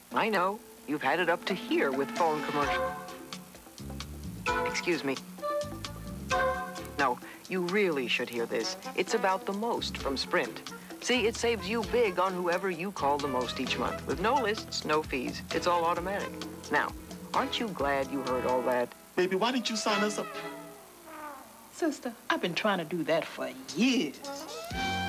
I know. You've had it up to here with phone commercials. Excuse me. No, you really should hear this. It's about the most from Sprint. See, it saves you big on whoever you call the most each month. With no lists, no fees. It's all automatic. Now, aren't you glad you heard all that? Baby, why didn't you sign us up? Sister, I've been trying to do that for years.